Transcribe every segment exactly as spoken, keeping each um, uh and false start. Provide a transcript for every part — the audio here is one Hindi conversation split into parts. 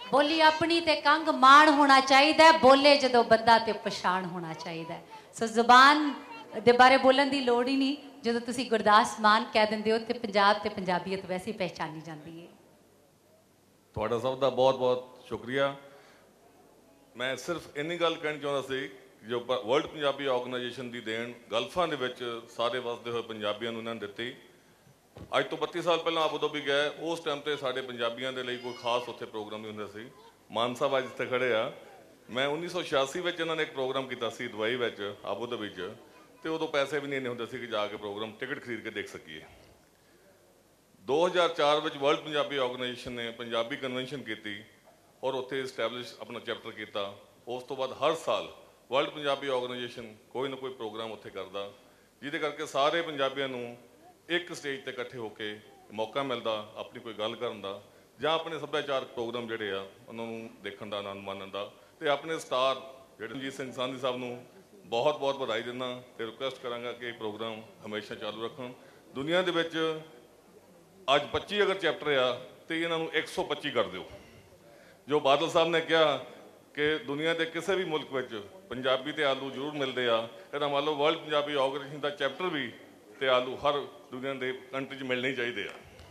बोली अपनी ते कंग मान होना चाहिए, बोले जदों बंदा ते पछाण होना चाहिए। सो जुबान दे बारे बोलन की लोड़ ही नहीं, जो तुसी गुरदास मान कह देंदे हो तो पंजाब ते पंजाबीयत वैसे ही पहचानी जाती है। तुहाडा सब का बहुत बहुत शुक्रिया। मैं सिर्फ इन्नी गल कहना चाहता सी, जो वर्ल्ड पंजाबी ऑर्गेनाइजेशन की देन गल्फां दे विच सारे वसदे हुए पंजाबियों नूं इन्हां ने दित्ती। अज तो बत्ती साल पहले आबू धाबी गए, उस टाइम ते साडे पंजाबियों के लिए कोई खास उत्थे प्रोग्राम नहीं हुंदा सी। मान साहब अज इत्थे खड़े आ, मैं उन्नीस सौ छियासी में इन्होंने एक प्रोग्राम किया सी दुबई विच आबू धाबी च, तो उदों पैसे भी नहीं इन्ने हुंदे सी कि जाके प्रोग्राम टिकट खरीद के देख सकीए। दो हज़ार चार में वर्ल्ड पंजाबी ऑर्गेनाइजेशन ने पंजाबी कन्वेंशन की और उत्थे इस्टैबलिश अपना चैप्टर किया। उस तो बाद हर साल वर्ल्ड पंजाबी ऑर्गेनाइजेशन कोई ना कोई प्रोग्राम उत्थे करदा, जिहदे करके सारे पंजाबियों नूं एक स्टेज पर इकट्ठे होकर मौका मिलता अपनी कोई गल करन दा जां अपने सभ्याचारक प्रोग्राम जिहड़े आ उन्हां नूं देखण दा, आनंद माणन दा। ते अपने स्टार जिहड़े रंजीत सिंह सांधी साहब नूं बहुत बहुत बधाई दिंदा ते रिक्वेस्ट करांगा कि प्रोग्राम हमेशा चालू रखन। दुनिया दे विच अज पच्ची अगर चैप्टर आ तो इन्हां नूं एक सौ पच्ची कर दिओ। जो बादल साहब ने कहा कि दुनिया के किसी भी मुल्क में पंजाबी ते आलू जरूर मिलते हैं, इहदा मान लो वर्ल्ड पंजाबी ऑर्गेनाइजेशन का चैप्टर भी ते आलू हर दुनिया के कंट्री मिलने चाहिए।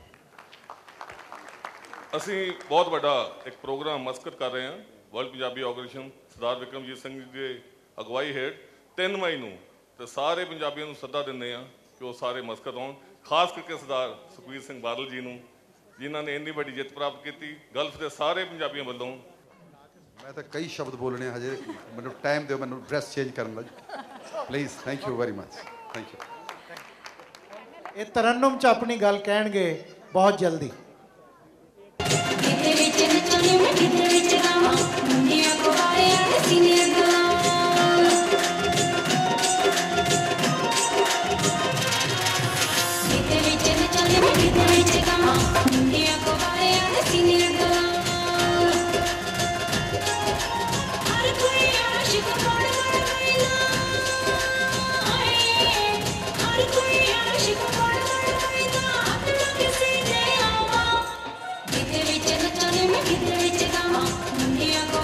असी बहुत बड़ा एक प्रोग्राम मस्कत कर रहे हैं वर्ल्ड पंजाबी ऑर्गेनाइजेशन सरदार विक्रमजीत सिंह जी की अगवाई हेठ तीन मई नूं, ते सारे पंजाबियों नूं सद्दा दिंदे आ कि वो सारे मस्कत आउण, खास करके सरदार सुखबीर सिंह बादल जी नूं जिन्हां ने इन्नी बड़ी जित प्राप्त की गल्फ के सारे पंजाबियों वालों। मैं तो कई शब्द बोलने हजे मैं टाइम दो, मैं ड्रैस चेंज करन लग please. Thank you very much, thank you. ये तरन्नुम च अपनी गल कहणगे बहुत जल्दी। Give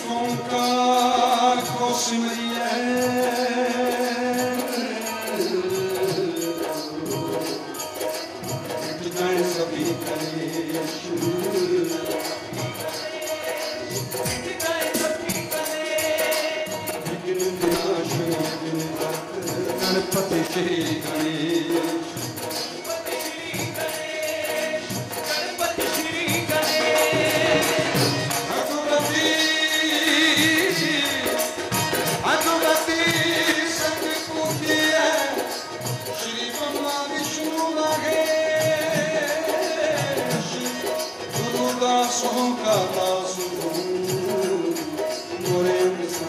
ओंकार को सिमरिए मिट जाए सभी कलेश विघ्न विनाशक गणपति श्री गणेश का दास मोरे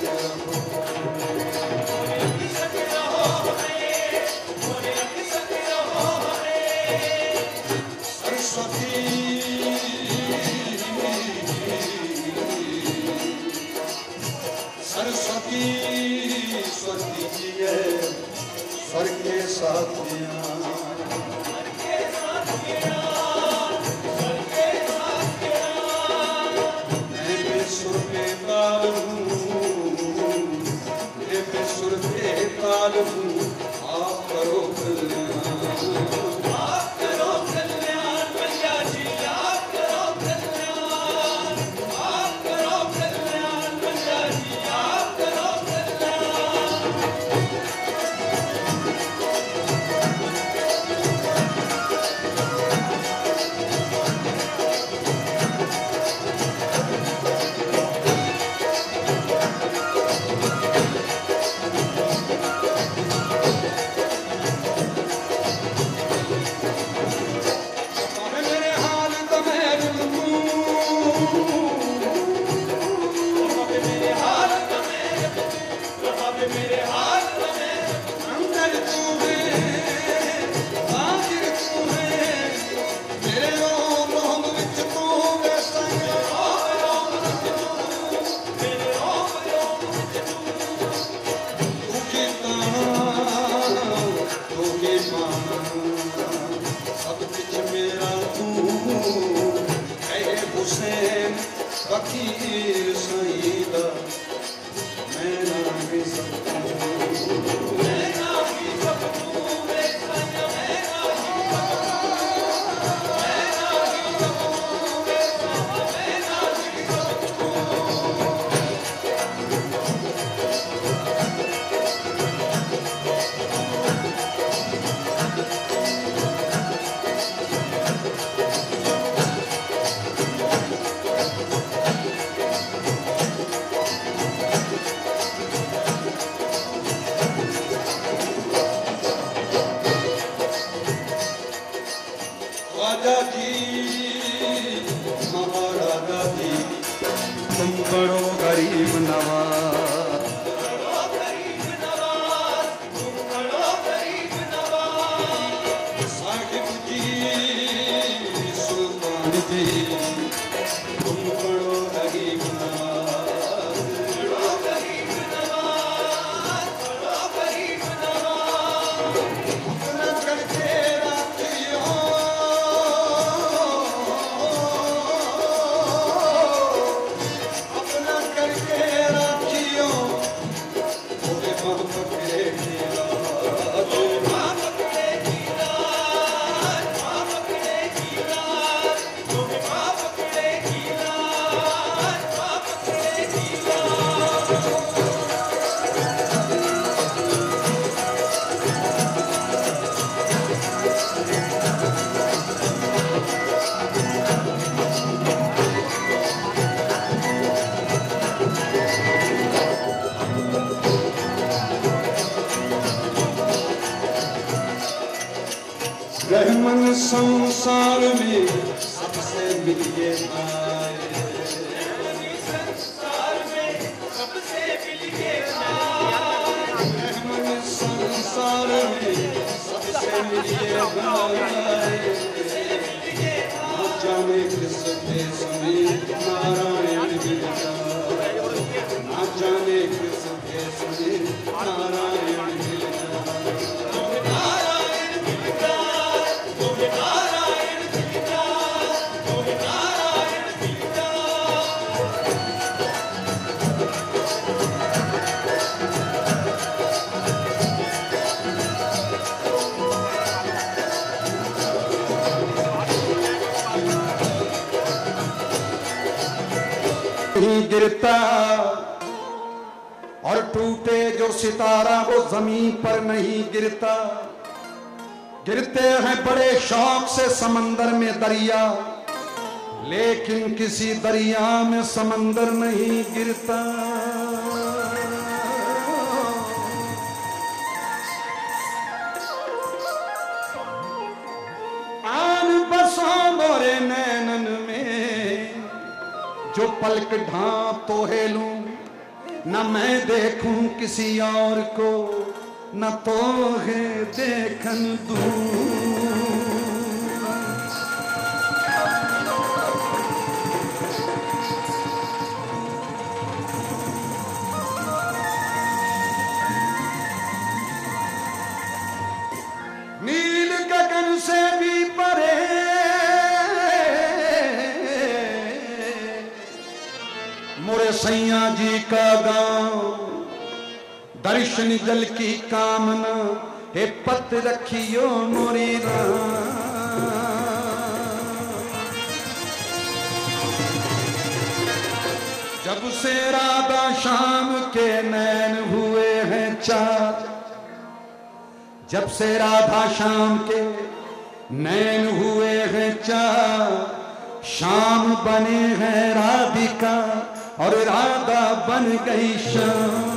सरस्वती सरस्वती स्वती जी है स्वर्ग के साथियां आप करो कल्याण आप करो कल्याण मैया जी आप करो कल्याण आप करो कल्याण मैया जी आप करो फकीर सईदा मैं ना भी सकता मैं ना भी सकता मैं ना भी मैं ना भी मैं ना भी राजा जी महाराजा जी तुम बड़ो गरीब नवाज साहिब जी सुल्तान जी तुम बड़ो गरीब नवाज बड़ो गरीब नवाज बड़ो गरीब नवाज अपना करके राखियो अपना करके राखियो ओरे मां पकड़े गिरा ओरे मां पकड़े गिरा मां पकड़े गिरा ओरे मां पकड़े गिरा मां पकड़े गिरा रहमन संसार में सबसे मिलिए आए संसार में सबसे मिलिए रहमन संसार में सबसे मिलिए आए ना जाने किस देश में नारायण मिल जाए ना जाने किस देश में नारायण मिल जाए नारायण मिल जाए नारायण मिल जाए नारायण मिल जाए नहीं गिरता, और टूटे जो सितारा वो जमीन पर नहीं गिरता। गिरते हैं बड़े शौक से समंदर में दरिया, लेकिन किसी दरिया में समंदर नहीं गिरता। आन बसो मोरे नैनन में, जो पलक ढांप तो हेलूं, न मैं देखूं किसी और को, न तो है देखन दूं। नील गगन से भी परे मोरे सैया जी का गांव, दर्शन जल की कामना हे पत रखियो मोरी राम। जब से राधा शाम के नैन हुए हैं चार, जब से राधा शाम के नैन हुए हैं चार, शाम बने हैं राधिका और राधा बन गई शाम।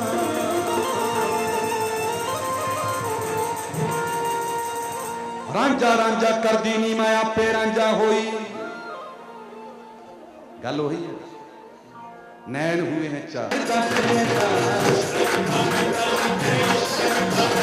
रांझा रांझा कर दीनी मैं आपे रांझा होई, गल होई है। नैन हुए हैं चार।